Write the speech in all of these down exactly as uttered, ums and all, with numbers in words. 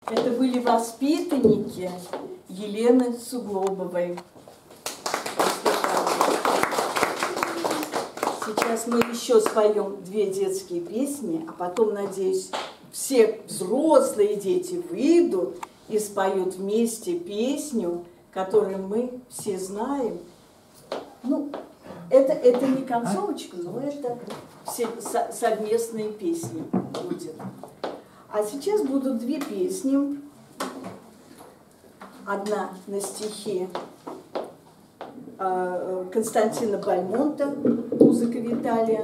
Это были воспитанники Елены Суглобовой. Сейчас мы еще споем две детские песни, а потом, надеюсь, все взрослые дети выйдут и споют вместе песню, которую мы все знаем. Ну, это, это не концовочка, но это все совместные песни будет. А сейчас будут две песни. Одна на стихи Константина Бальмонта, музыка Виталия,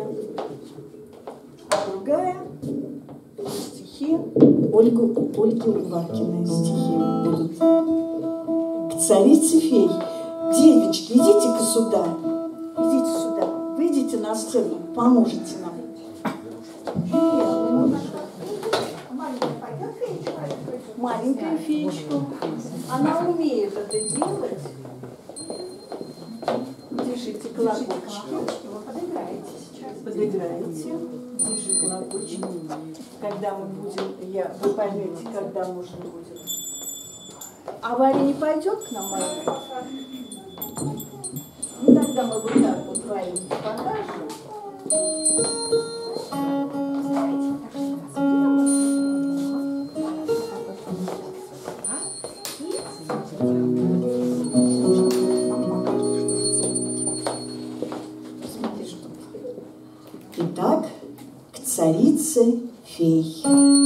а другая на стихи Ольгу, Ольги Лувакиной стихи будут. К царице фей. Девочки, идите-ка сюда. Идите сюда. Выйдите на сцену, поможете нам. Маленькая феечка. Она умеет это делать. Держите колокольчики. Подыграете сейчас. Подыграете. Держи колокольчик. Когда мы будем, я, вы поймете, когда нужно будет. А Варя не пойдет к нам, Мария? Ну тогда мы вот так вот Варю покажем. Итак, к царице фей.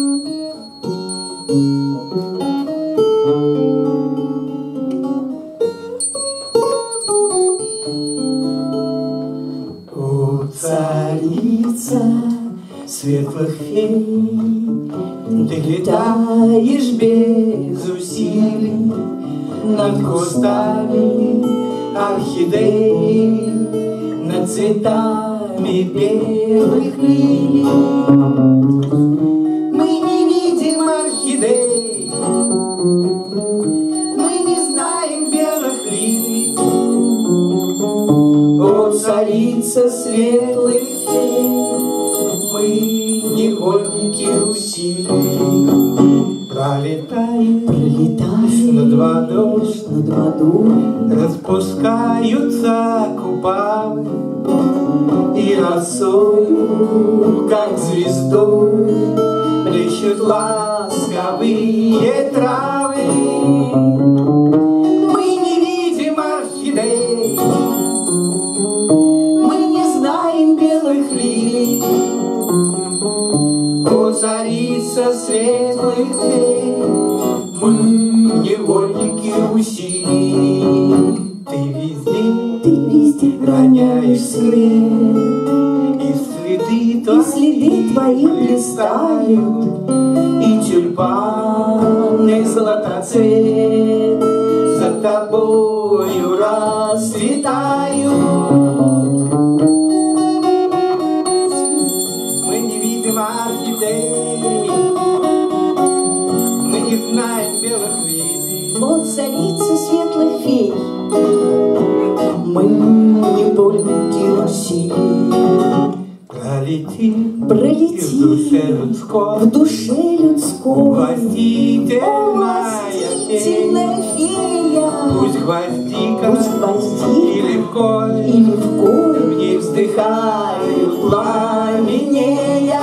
О, царица светлых фей, ты летаешь без усилий над кустами орхидей, над цветами белых лилий. Мы не видим орхидей, мы не знаем белых лилий. О, царица светлых фей, мы невольники усилий. Пролетаем, Пролетаем над водой, над водой, распускаются купавы, и росою, как звездой, блещут ласковые травы. Мы не видим орхидей, мы не знаем белых лилий. О, царица светлых фей, мы невольники усилий. Ты везде, ты везде роняешь свет, и следы, и следы твои блистают, и тюльпаны золотоцвет за тобою расцветают. Мы не видим орхидей, мы не знаем белых лилий. О, царица светлых фей, Мы невольники усилий. Пролетим, пролети в душе людской, в душе людской, гвоздительная фея, сильная фея, пусть гвоздика, пусть гвоздика или вколь, или вколь в них вздыхают пламенея.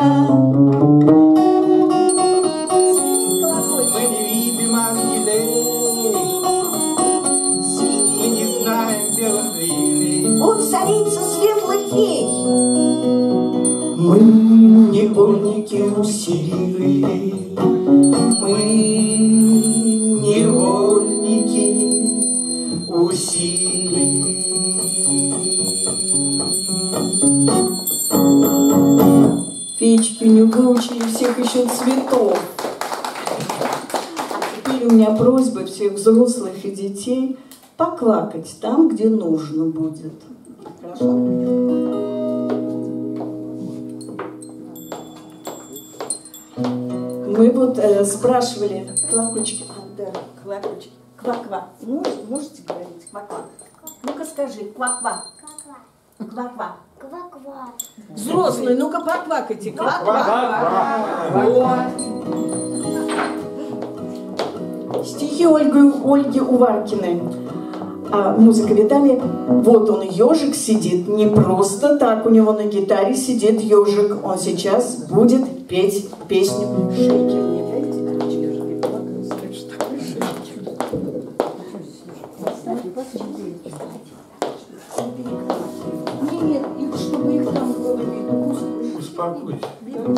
Мы не видим орхидей, мы не знаем белых лилий. о, царица светлых фей, Мы невольники усилий, мы невольники усилий. феечки не выучили всех еще цветов. А теперь у меня просьба всех взрослых и детей поквакать там, где нужно будет. Хорошо? Мы вот э, спрашивали, колокольчики, а, да, колокольчики, ква-ква, можете, можете говорить, ква-ква? Ну-ка скажи, ква-ква, ква-ква. Ква-ква. Взрослые, ну-ка поквакайте, ква-ква. Вот. стихи Ольги, Ольги Уваркиной. А музыка Виталия. Вот он, ежик, сидит. Не просто так у него на гитаре сидит ежик. Он сейчас будет петь песню «Шейкер». Нет, их, чтобы их там было видно. Успокойся.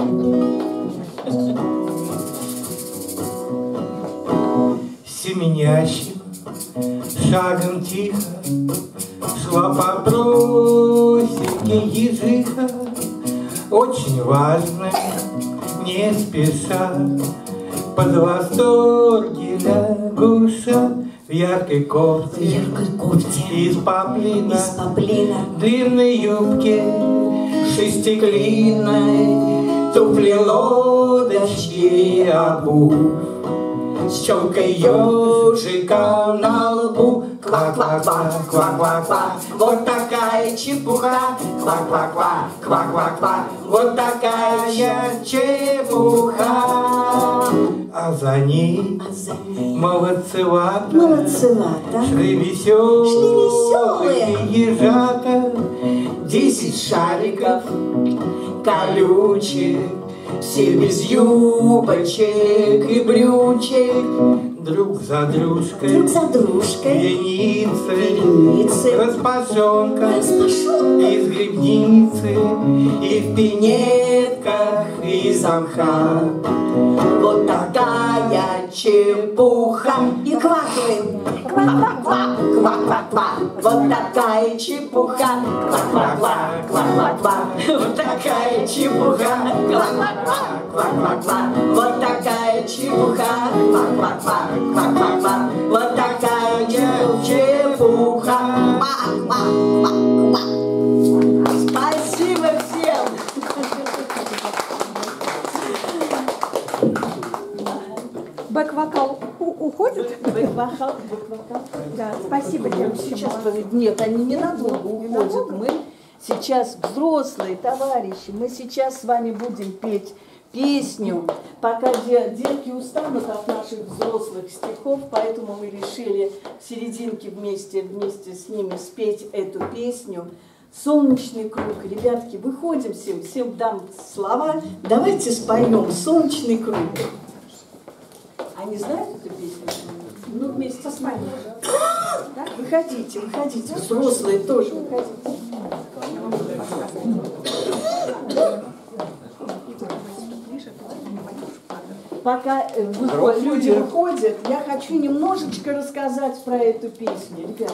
Семенящим шагом тихо шла по просеке ежиха, очень важно, не спеша, под восторги лягуша в яркой кофте, В яркой кофте из поплина, из поплина, длинной юбке шестиклинной, туфли лодочки обув, с челкой ежика на лбу. Ква-ква-ква, ква-ква-ква, вот такая чепуха. Ква-ква-ква, ква-ква-ква, вот такая чепуха. А за ней а за ней молодцевато молодцевато шли веселые, шли веселые ежата. Десять шариков колючек, все без юбочек и брючек, друг за дружкой, друг за дружкой, вереницы, вереницы, распашонка распашонка, из грибницы и в пинетках из мха. Вот такая чепуха. И квакаем. Ква-ква-ква, ква-ква-ква. Вот такая чепуха. Ква-ква-ква, ква-ква-ква. Вот такая чепуха. Ква-ква-ква, ква-ква-ква. Вот такая чепуха. Ква-ква-ква, ква-ква-ква. Вот такая чепуха. Ква-ква-ква-ква. Спасибо всем. Бэк-вокал уходит? Бэк-вокал, бэк-вокал. Да, спасибо, девочки. Сейчас, нет, они ненадолго уходят. Мы сейчас взрослые товарищи, мы сейчас с вами будем петь песню, пока детки устанут от наших взрослых стихов, поэтому мы решили в серединке вместе, вместе с ними спеть эту песню. Солнечный круг. Ребятки, выходим всем, всем дам слова. Давайте споем «Солнечный круг». Они знают эту песню? Ну, вместе с нами. Да? Выходите, выходите. Взрослые тоже выходите. Пока выходят, люди выходят, я хочу немножечко рассказать про эту песню. Ребята,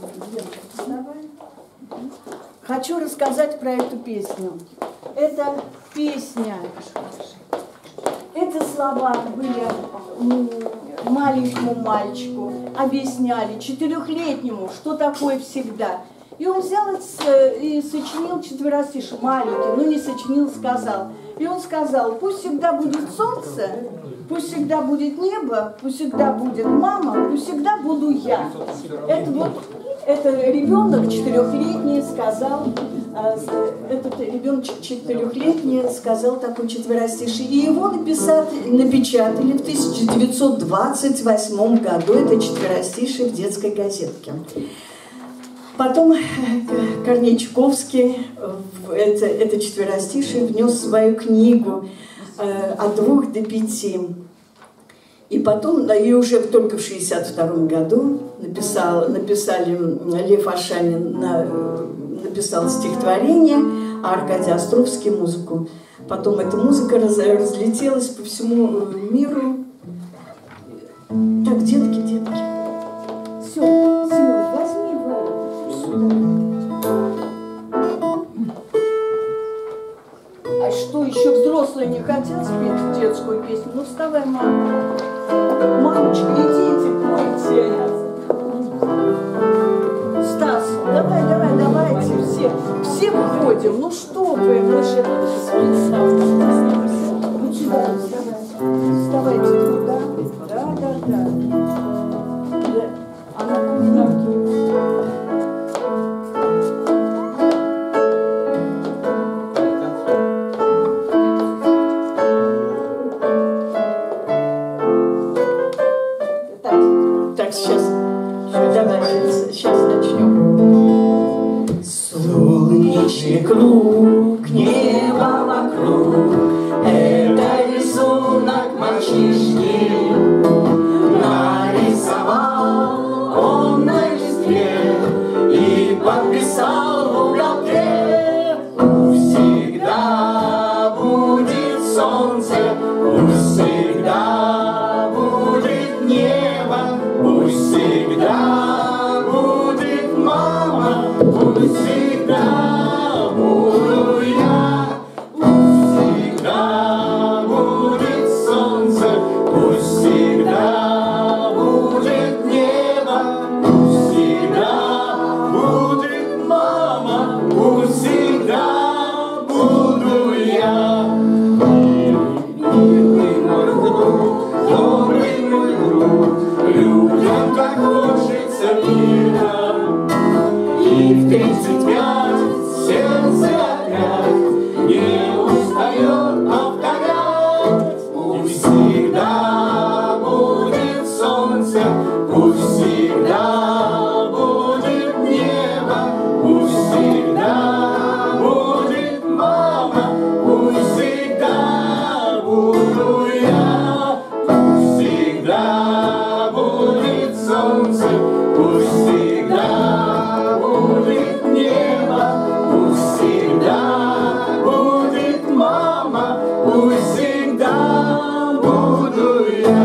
хочу рассказать про эту песню. Это песня. Эти слова были маленькому мальчику, объясняли четырехлетнему, что такое всегда. И он взял и сочинил четверостишие, маленький, но не сочинил, сказал. И он сказал: пусть всегда будет солнце, пусть всегда будет небо, пусть всегда будет мама, пусть всегда буду я. Это вот это ребенок четырехлетний сказал, этот ребенок четырехлетний сказал такой четверостишие. И его написали, напечатали в тысяча девятьсот двадцать восьмом году, это четверостишие в детской газетке. Потом Корней Чуковский это, это четверостишие внес в свою книгу «От двух до пяти». И потом, и уже только в шестьдесят втором году написал, написали, Лев Ашанин на, написал стихотворение, а Аркадий Островский музыку. Потом эта музыка раз, разлетелась по всему миру. Так, детки, детки. Все, Семен, возьми его. А что, еще взрослые не хотят спеть детскую песню? Ну вставай, мама. Мамочка, идите, пойте. Стас, давай, давай, давайте, все, все выходим. Ну что вы, мы же... Вот сюда, вставай. Вставайте туда. Да, да, да. Да. Она не накинется. Так. Тысячи круг, небо вокруг, это рисунок мальчишки. Нарисовал он на листке и подписал в уголке. Всегда будет солнце, пусть всегда будет небо, пусть всегда будет мама, пусть всегда буду я. Пусть всегда будет солнце, пусть всегда будет небо, пусть всегда будет мама, пусть всегда буду я. Милый мой друг, добрый мой друг, людям так хочется мира. И в тридцать пять сердце опять не устает повторять. Пусть всегда будет солнце, пусть всегда будет небо, пусть всегда будет мама, пусть всегда буду я. Пусть всегда будет солнце, пусть всегда будет небо, пусть всегда будет мама, пусть всегда буду я.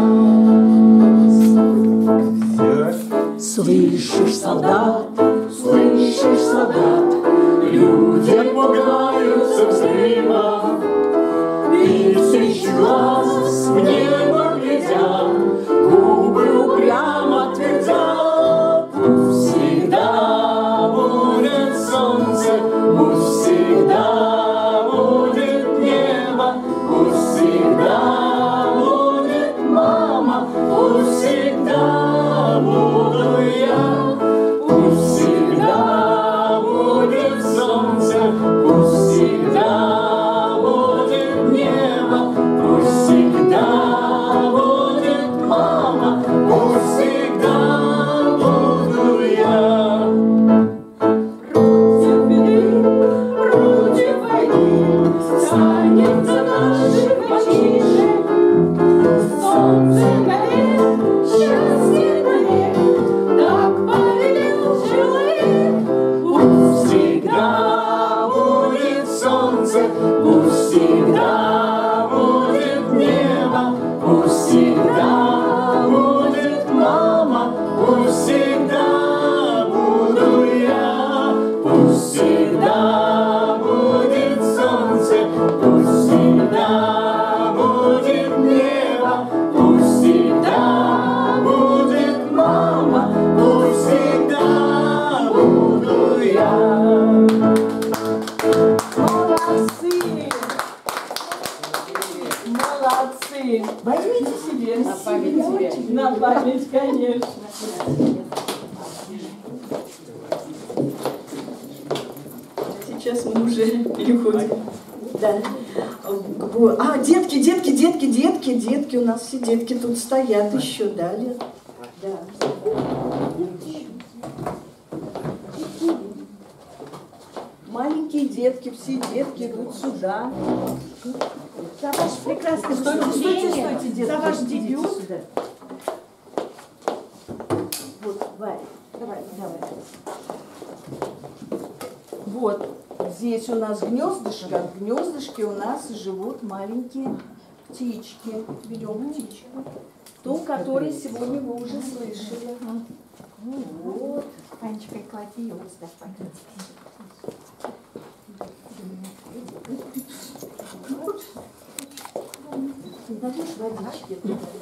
Слышишь, солдат, слышишь, солдат, люди пугаются взрыва. Тысячи глаз в небо глядят, губы упрямо твердят. Пусть всегда будет солнце, пусть всегда будет небо, пусть всегда будет мама, пусть всегда буду я. Пусть всегда будет солнце, пусть всегда будет небо, пусть всегда будет мама, пусть всегда буду я. Против беды, против войны станет за наших мальчишек. Солнце горит, счастье навек, так повелел человек. Пусть всегда будет солнце, пусть всегда будет небо, пусть всегда будет мама, пусть всегда буду я. Пусть всегда будет солнце, пусть всегда будет небо, пусть всегда будет мама, пусть всегда буду я. Молодцы! Молодцы! Возьмите себе. На память себе. На память, конечно. Сейчас мы уже переходим. Да. А, детки, детки, детки, детки, детки, у нас все детки тут стоят еще, далее. Да. Маленькие детки, все детки идут сюда. За ваш прекрасный Стойте, стойте, выступление, стойте, детки. за ваш идите дебют. сюда. Вот, Варя, давай, давай. Вот, здесь у нас гнездышко. В гнездышке у нас живут маленькие птички. Берем птичку. Ту, которую сегодня вы уже слышали. Вот. Анечка, клади ее вот сюда. Даешь водички?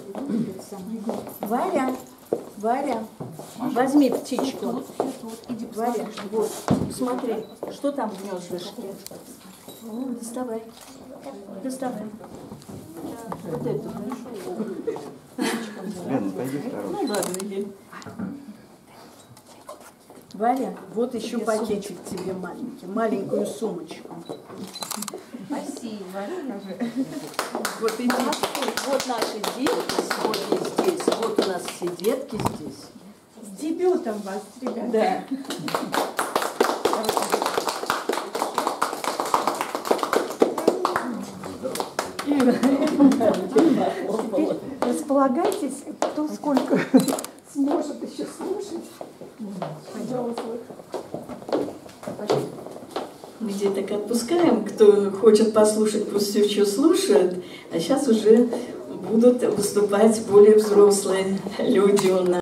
Варя, Варя, возьми птичку. Варя, вот, смотри, что там в гнездышке. Доставай, доставай. Вот эту. Лена, пойди второй. Ну ладно, иди. Варя, вот еще пакетик тебе маленький, маленькую сумочку. Спасибо. Вот иди. Вот наши детки сегодня здесь. Вот у нас все детки здесь. С дебютом вас, ребята. Да. Теперь располагайтесь, кто сколько сможет еще слушать. Пожалуйста. Где так отпускаем, кто хочет послушать, пусть еще слушает, а сейчас уже будут выступать более взрослые люди у нас.